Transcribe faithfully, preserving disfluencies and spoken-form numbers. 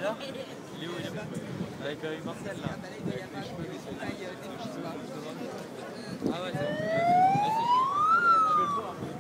là? Il est où, il est où? Avec euh, Marcel là. Ah bah là, il doit y avoir des cheveux. Ah ouais, c'est bon. Je vais le voir.